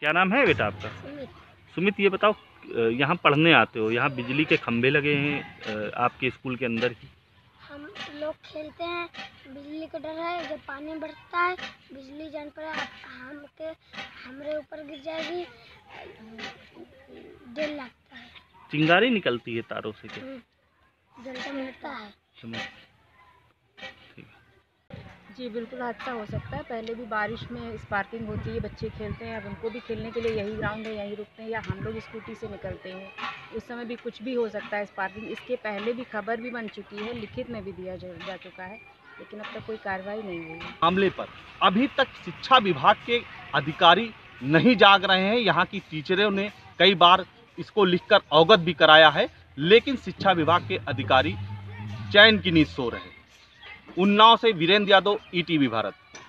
क्या नाम है बेटा आपका? सुमित। सुमित, ये बताओ, यहाँ पढ़ने आते हो, यहाँ बिजली के खंभे लगे हैं आपके स्कूल के अंदर ही। हम लोग खेलते हैं, बिजली का डर है, जब पानी बढ़ता है बिजली जान पर हमारे ऊपर गिर जाएगी, डर लगता है। चिंगारी निकलती है तारों से क्या? जलता मिलता है। ठीक। जी बिल्कुल हादसा हो सकता है। पहले भी बारिश में स्पार्किंग होती है, बच्चे खेलते हैं, अब उनको भी खेलने के लिए यही ग्राउंड है, यहीं रुकते हैं, या हम लोग स्कूटी से निकलते हैं, उस समय भी कुछ भी हो सकता है स्पार्किंग। इसके पहले भी खबर भी बन चुकी है, लिखित में भी दिया जा चुका है, लेकिन अब तक कोई कार्रवाई नहीं हुई है। मामले पर अभी तक शिक्षा विभाग के अधिकारी नहीं जाग रहे हैं। यहाँ की टीचरों ने कई बार इसको लिखकर अवगत भी कराया है, लेकिन शिक्षा विभाग के अधिकारी चैन की नींद सो रहे हैं। उन्नाव से वीरेंद्र यादव, ETV भारत।